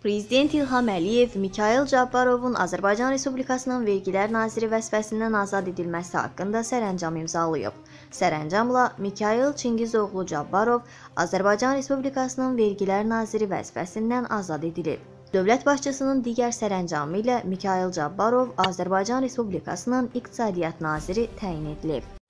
Prezident İlham Əliyev Mikayıl Cabbarovun Azərbaycan Respublikasının Vergilər Naziri vəzifəsindən azad edilməsi haqqında sərəncam imzalayıb. Sərəncamla Mikayıl Çingizoğlu Cabbarov Azərbaycan Respublikasının Vergilər Naziri vəzifəsindən azad edilib. Dövlət başçısının digər sərəncamı ilə Mikayıl Cabbarov Azərbaycan Respublikasının İqtisadiyyat Naziri təyin edilib.